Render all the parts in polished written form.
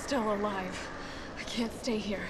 still alive. I can't stay here.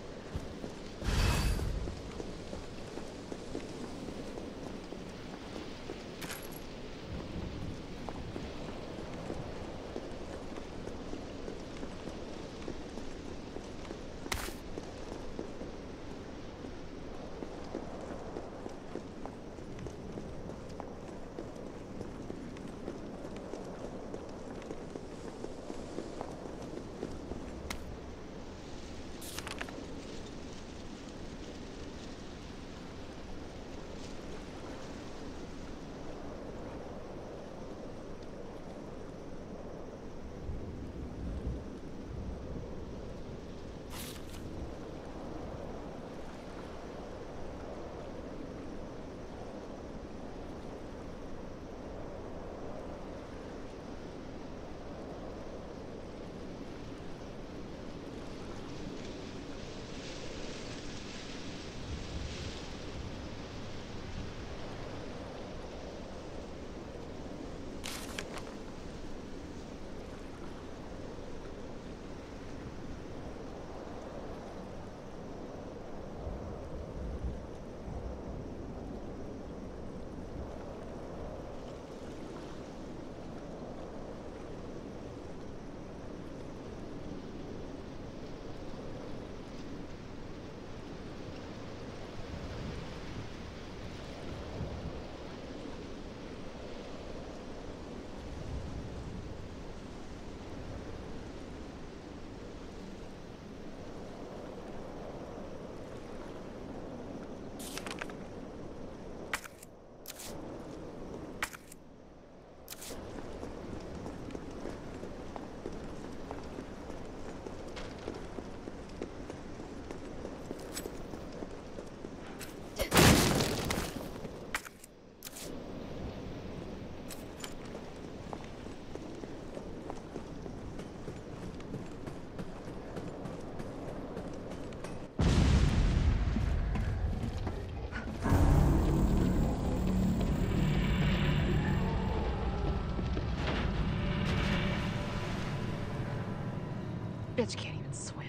Bitch can't even swim.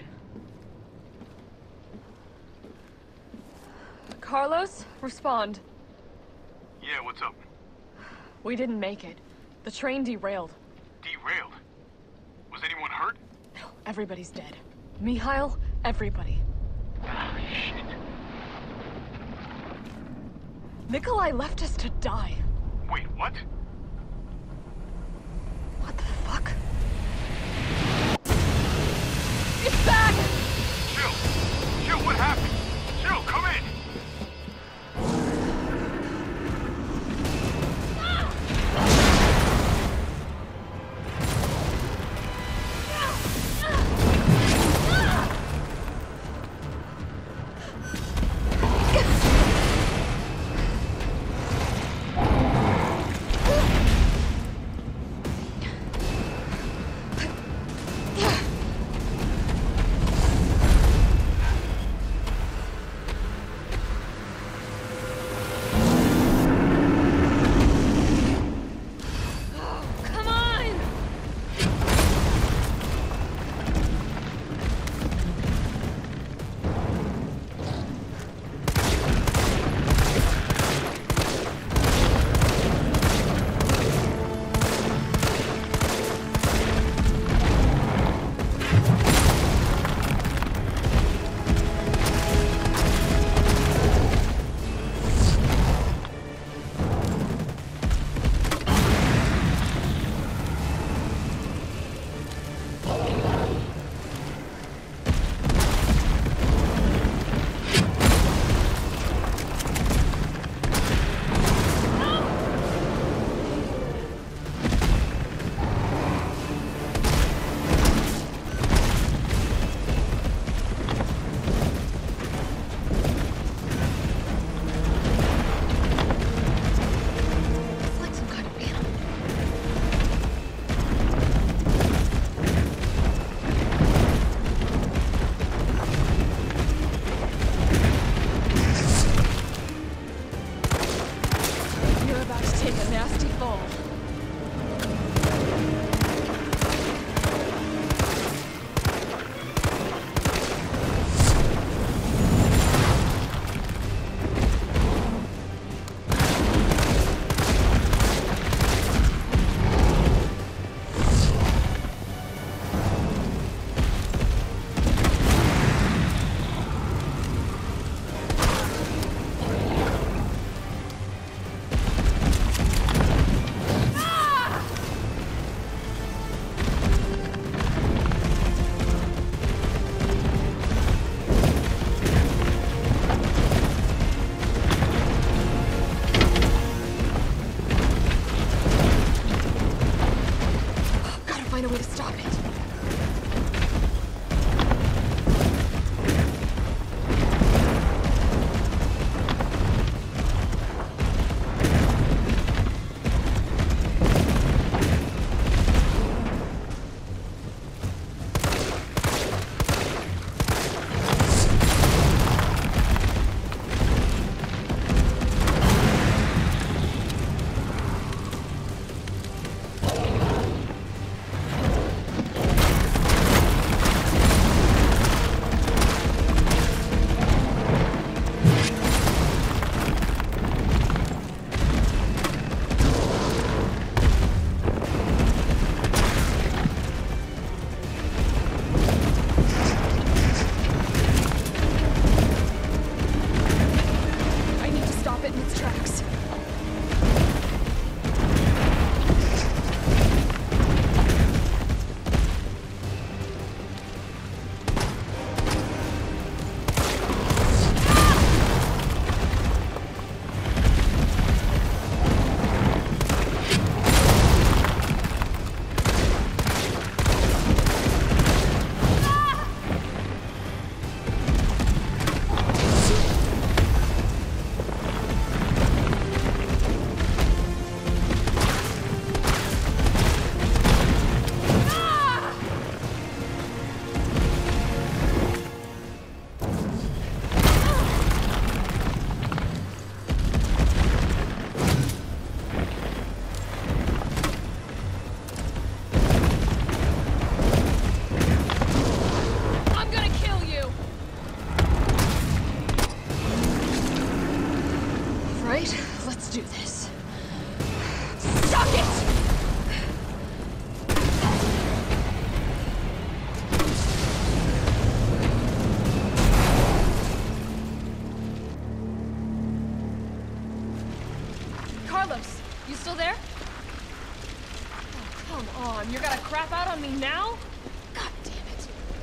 Carlos, respond. Yeah, what's up? We didn't make it. The train derailed. Derailed? Was anyone hurt? No, everybody's dead. Mikhail, everybody. Ah, shit. Nikolai left us to die. Wait, what? What the fuck? It's back! Jill! Jill, what happened? Jill, come in! Carlos, you still there? Oh, come on. You're gonna crap out on me now? God damn it.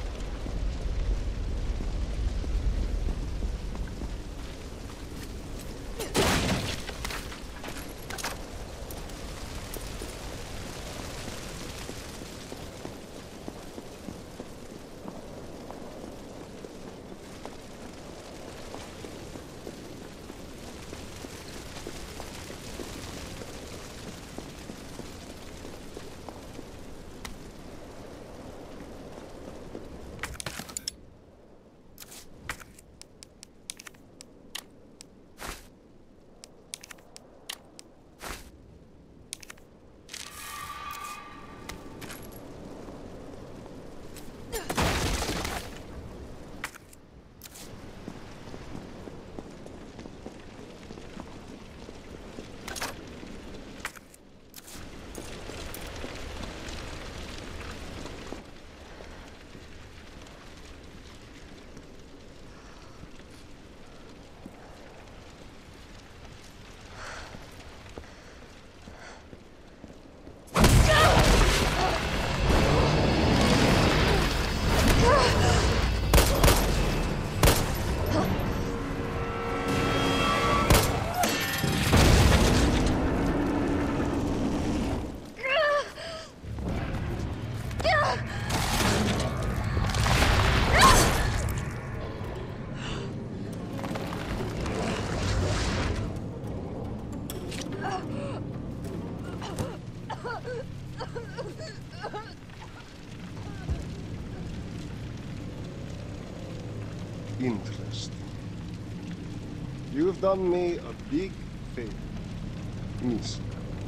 Interesting. You've done me a big favor, Miss.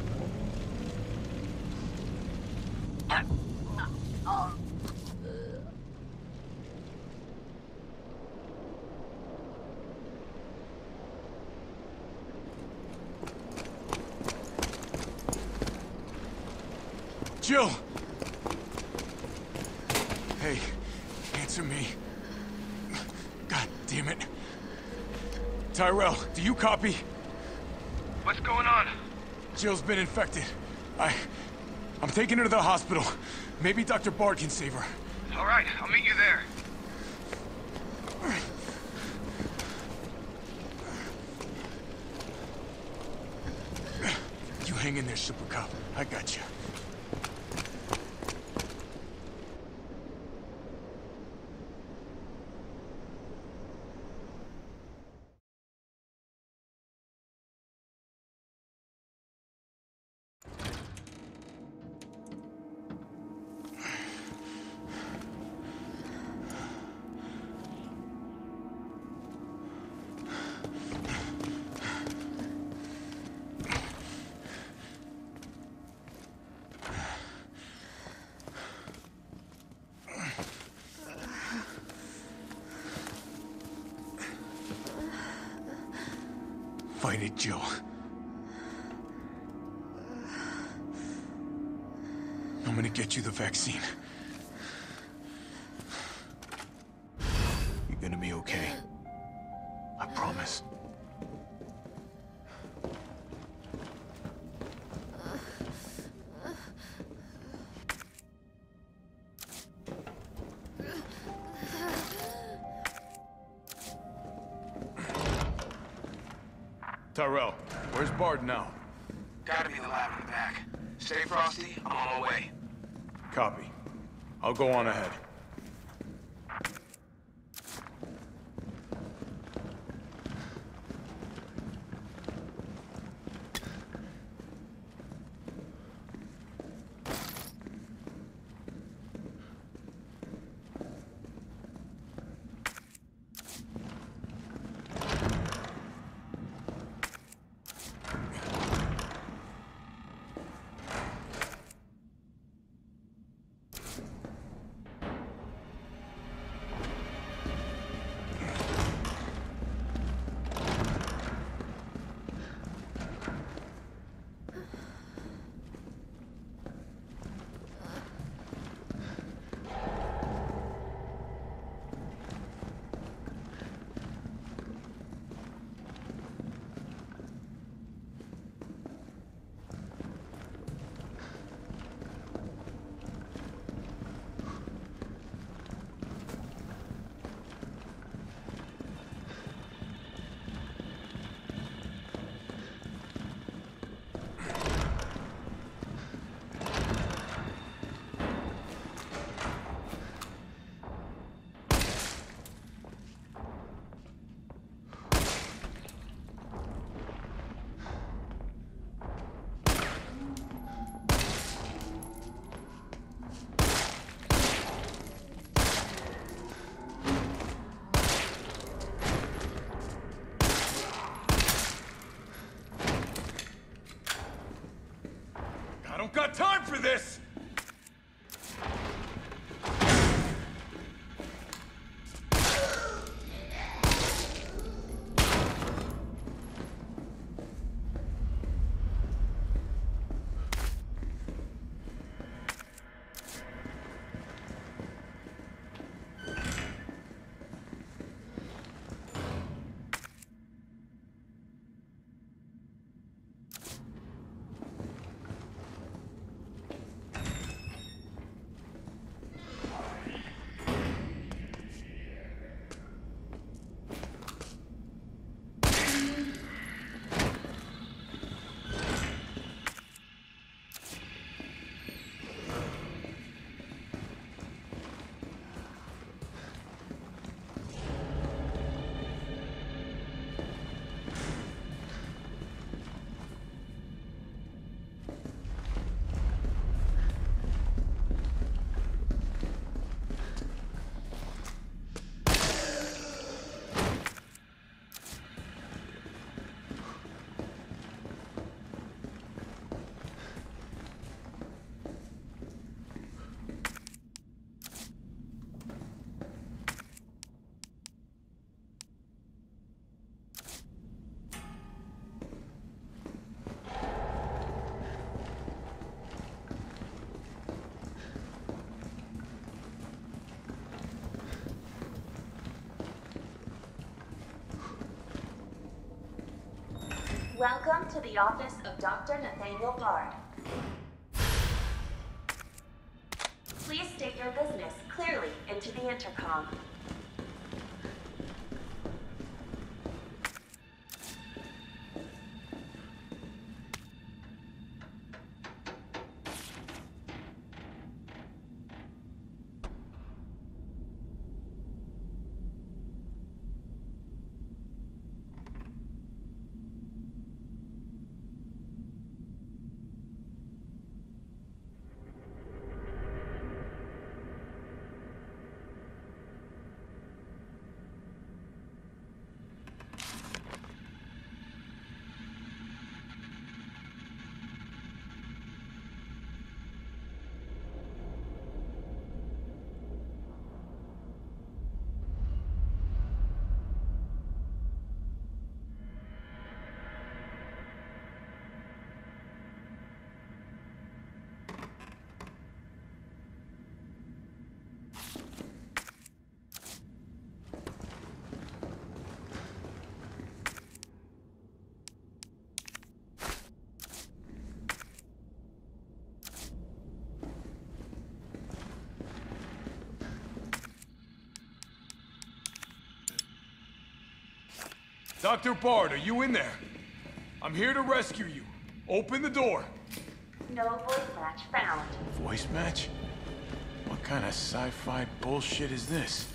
Jill! Hey, answer me. God damn it. Tyrell, do you copy? What's going on? Jill's been infected. I'm taking her to the hospital. Maybe Dr. Bard can save her. All right, I'll meet you there. You hang in there, Super Cop. I got you. Fight it, Jill. I'm gonna get you the vaccine. You're gonna be okay. I promise. Tyrell, where's Bard now? Gotta be in the lab in the back. Stay frosty, I'm on my way. Copy. I'll go on ahead. don't got time for this! Welcome to the office of Dr. Nathaniel Bard. Please state your business clearly into the intercom. Dr. Bard, are you in there? I'm here to rescue you. Open the door. No voice match found. Voice match? What kind of sci-fi bullshit is this?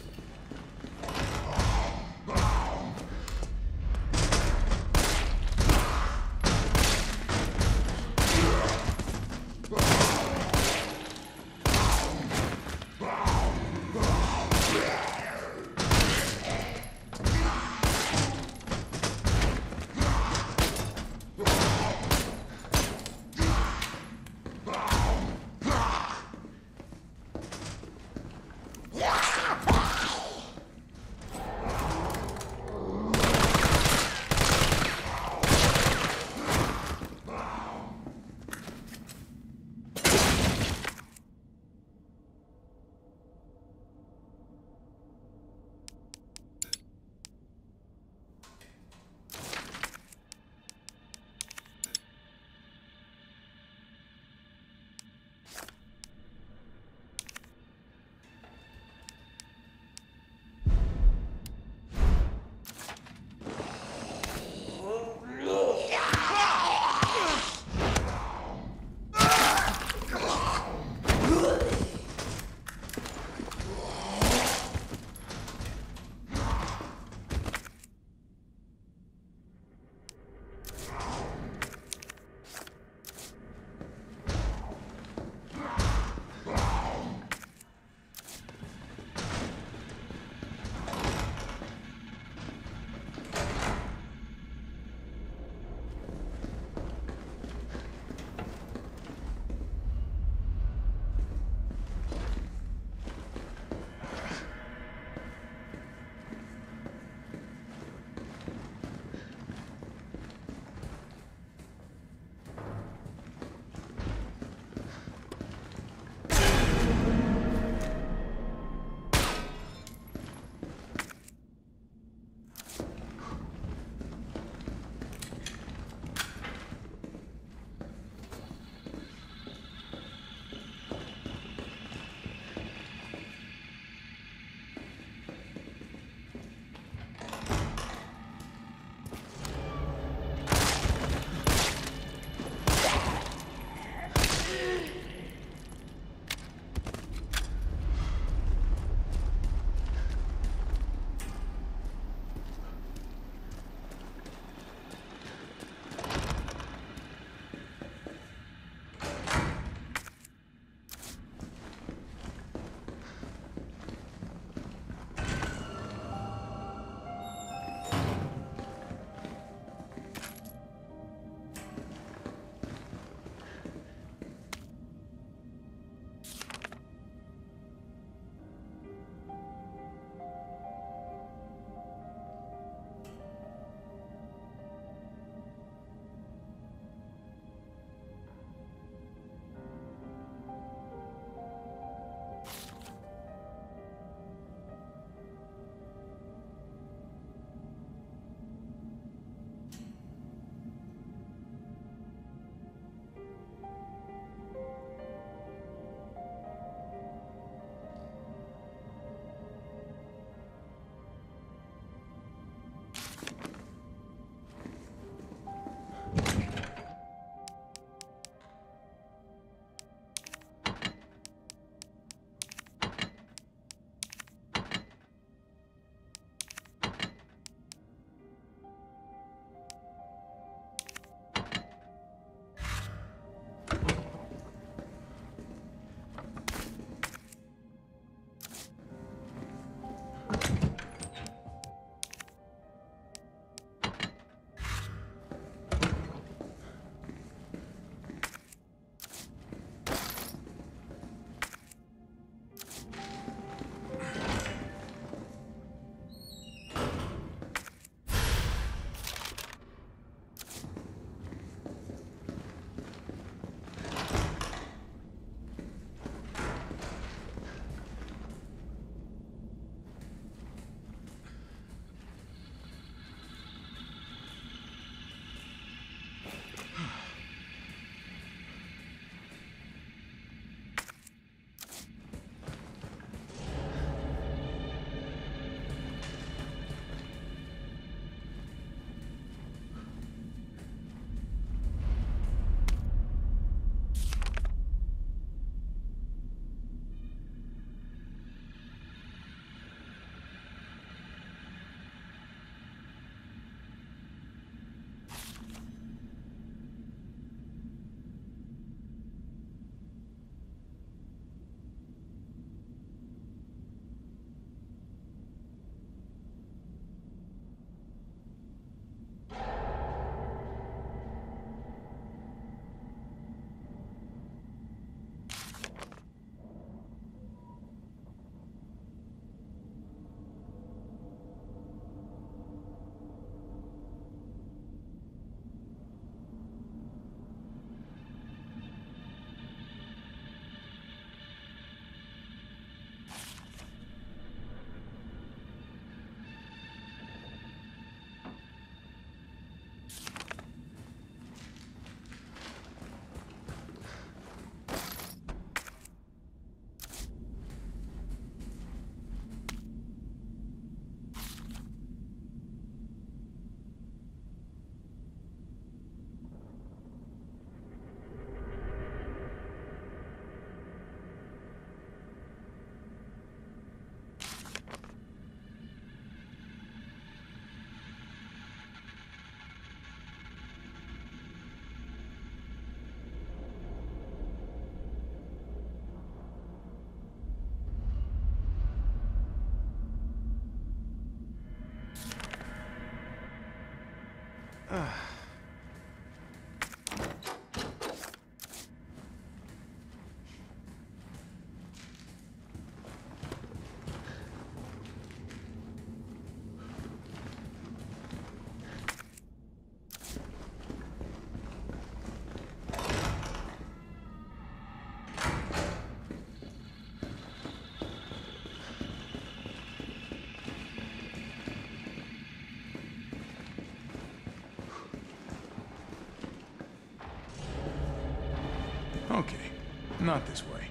Okay, not this way.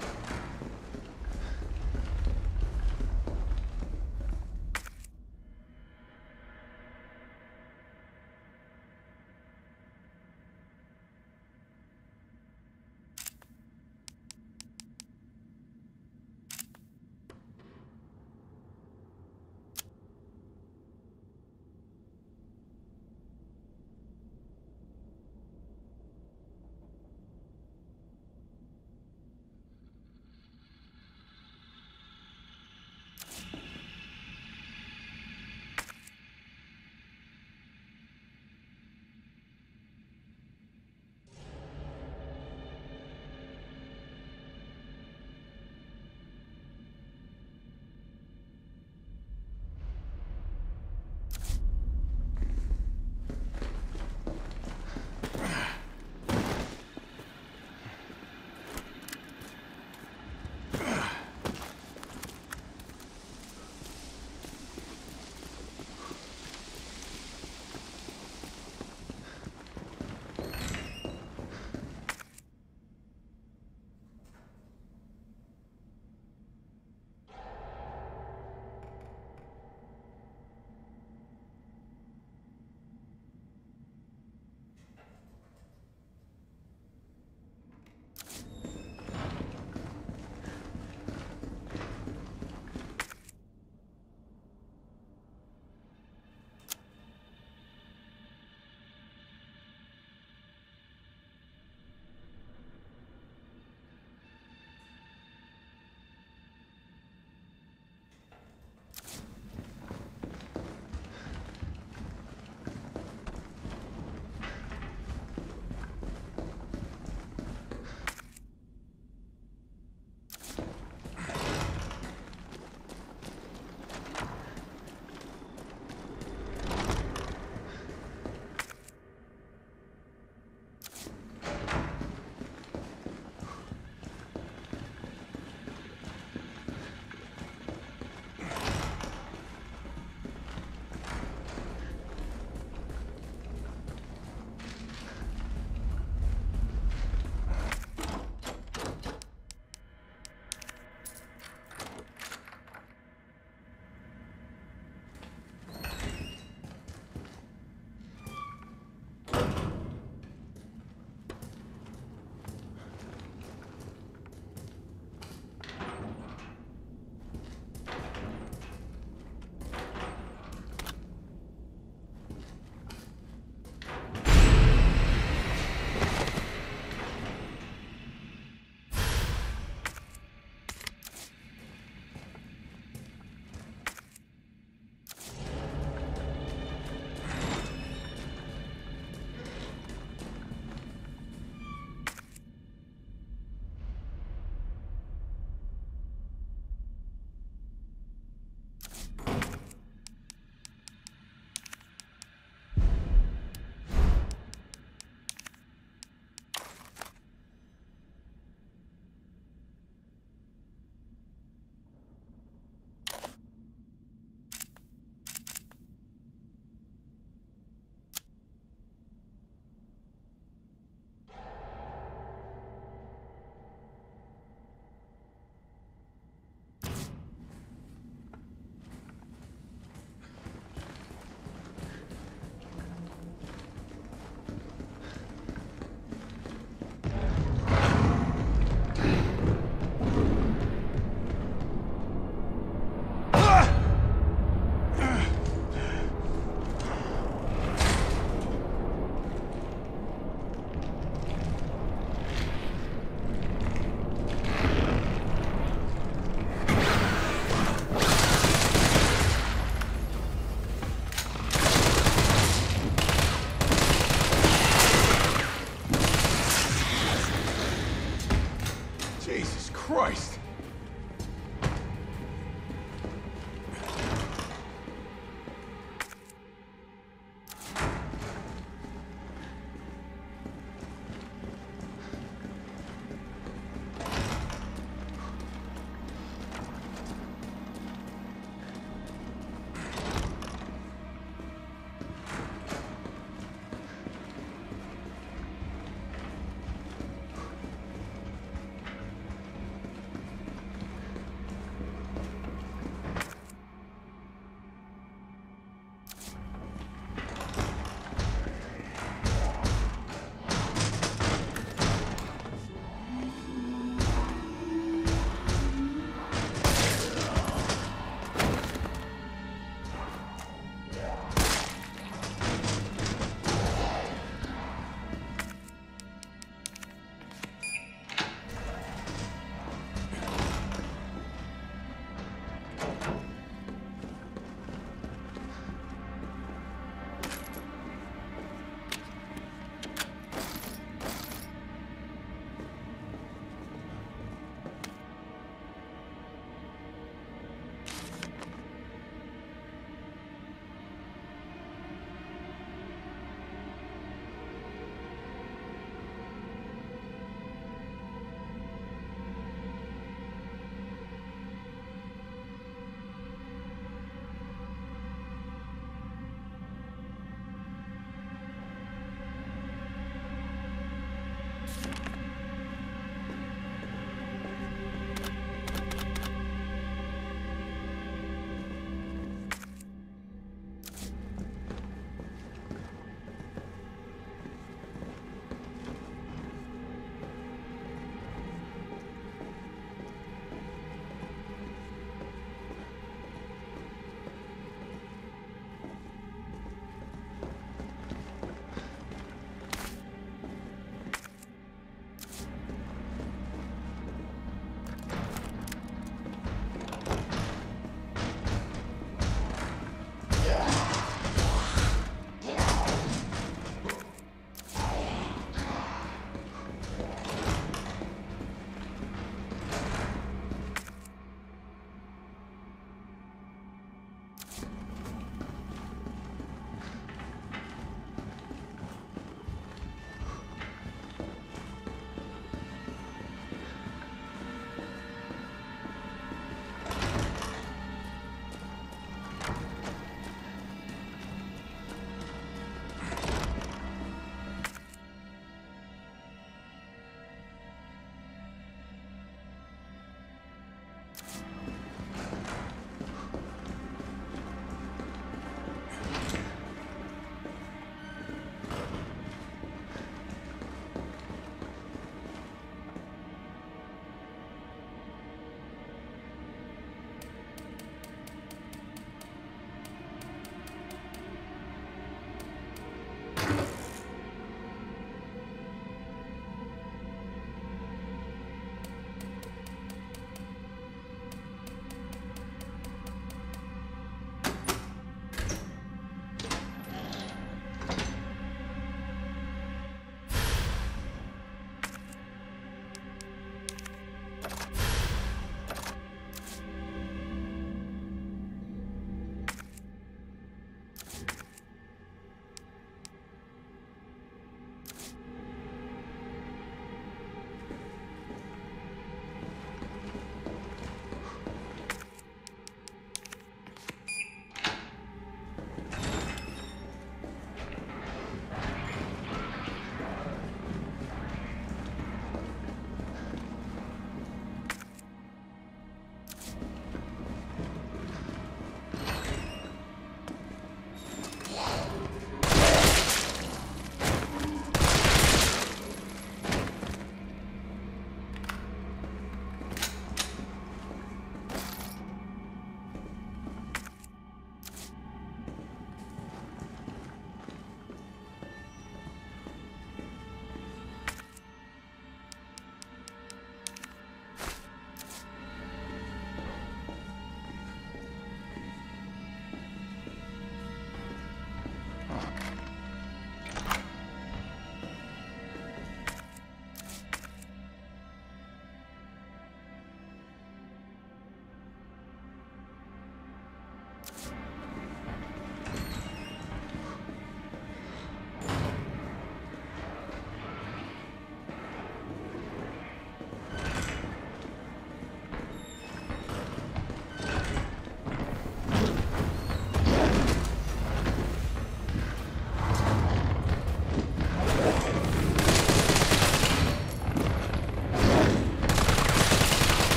Christ!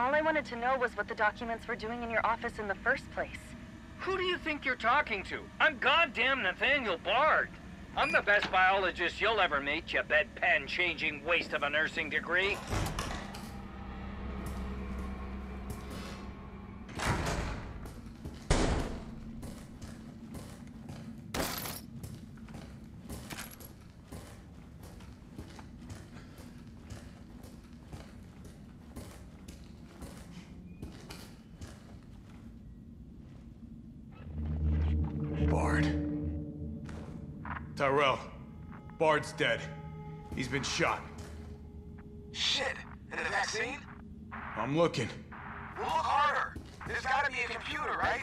All I wanted to know was what the documents were doing in your office in the first place. Who do you think you're talking to? I'm goddamn Nathaniel Bard. I'm the best biologist you'll ever meet, you bedpan-changing waste of a nursing degree. Bard. Tyrell. Bard's dead. He's been shot. Shit. And the vaccine? I'm looking. Well, look harder. There's gotta be a computer, right?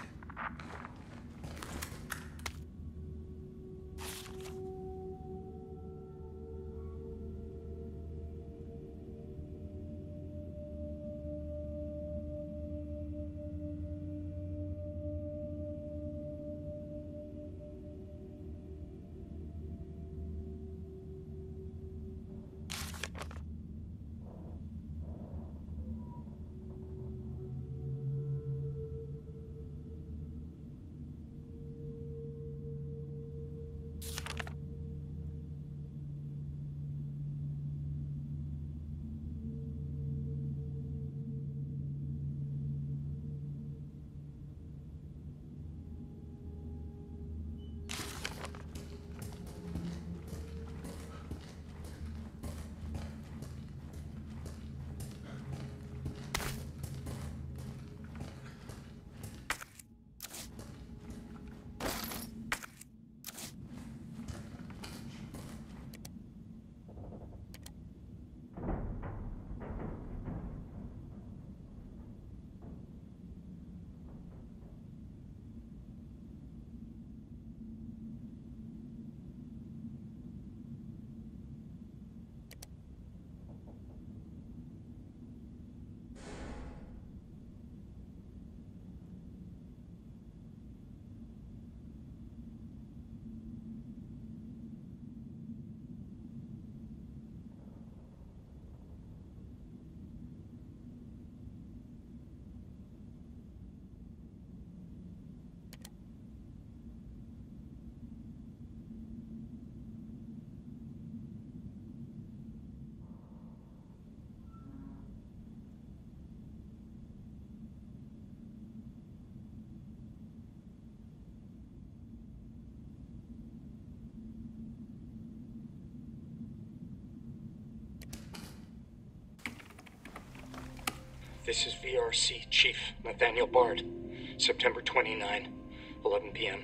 This is VRC Chief Nathaniel Bard, September 29, 11 p.m.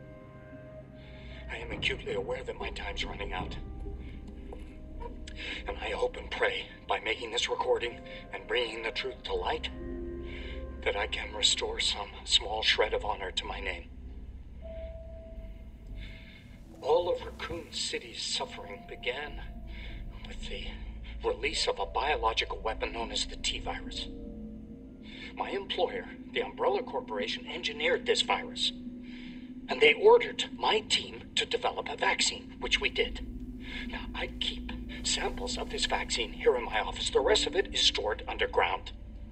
I am acutely aware that my time's running out. And I hope and pray, by making this recording and bringing the truth to light, that I can restore some small shred of honor to my name. All of Raccoon City's suffering began with the release of a biological weapon known as the T-virus. My employer, the Umbrella Corporation, engineered this virus, and they ordered my team to develop a vaccine, which we did. Now, I keep samples of this vaccine here in my office. The rest of it is stored underground.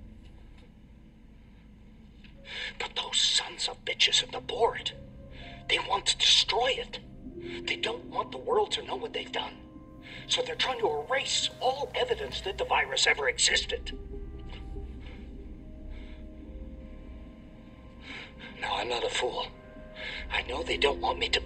But those sons of bitches in the board, they want to destroy it. They don't want the world to know what they've done. So they're trying to erase all evidence that the virus ever existed. Now, I'm not a fool. I know they don't want me to...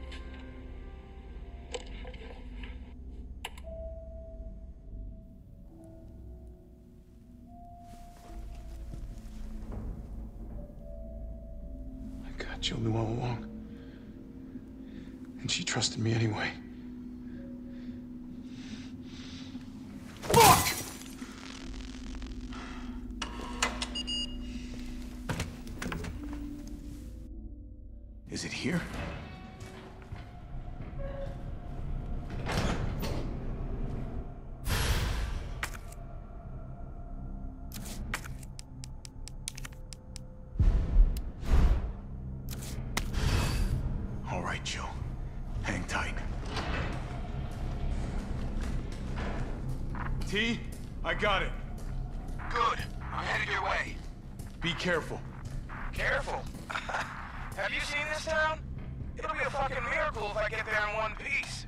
Jill knew all along. And she trusted me anyway. Fuck! Is it here? All right, Jill. Hang tight. T, I got it. Good. I'm heading headed your way. Be careful. Careful. Have you seen this town? It'll be a fucking miracle if I get there in one piece.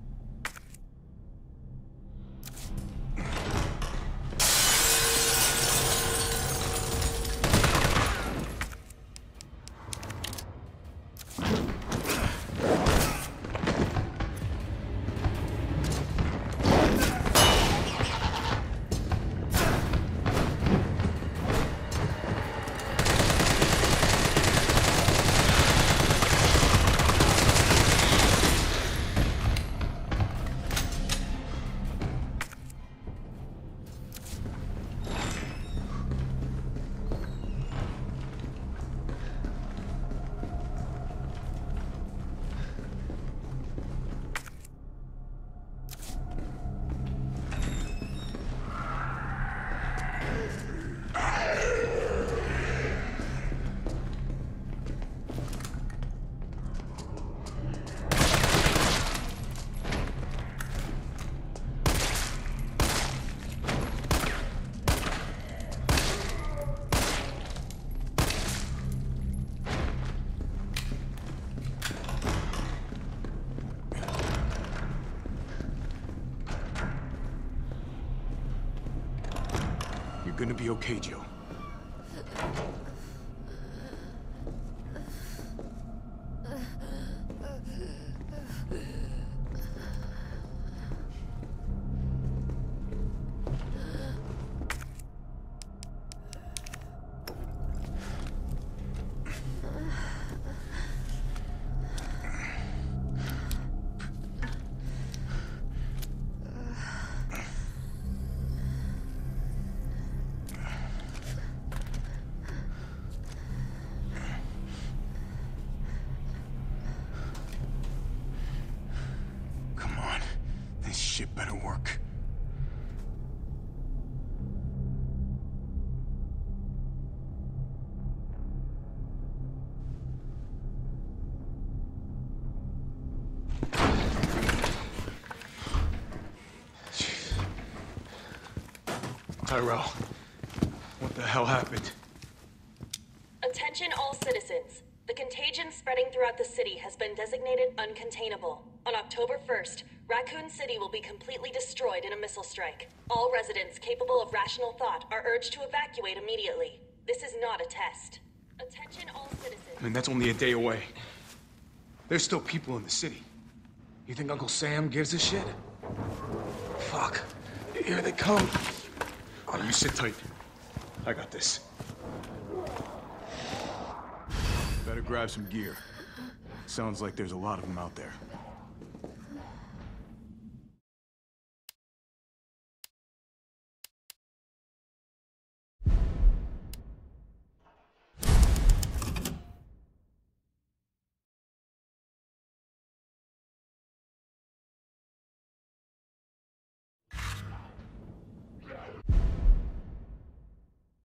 You're gonna be okay, Joe. This shit better work. Tyrell, what the hell happened? Attention all citizens. The contagion spreading throughout the city has been designated uncontainable. On October 1st, Raccoon City will be completely destroyed in a missile strike. All residents capable of rational thought are urged to evacuate immediately. This is not a test. Attention all citizens. I mean, that's only a day away. There's still people in the city. You think Uncle Sam gives a shit? Fuck. Here they come. Oh, you sit tight. I got this. Better grab some gear. Sounds like there's a lot of them out there.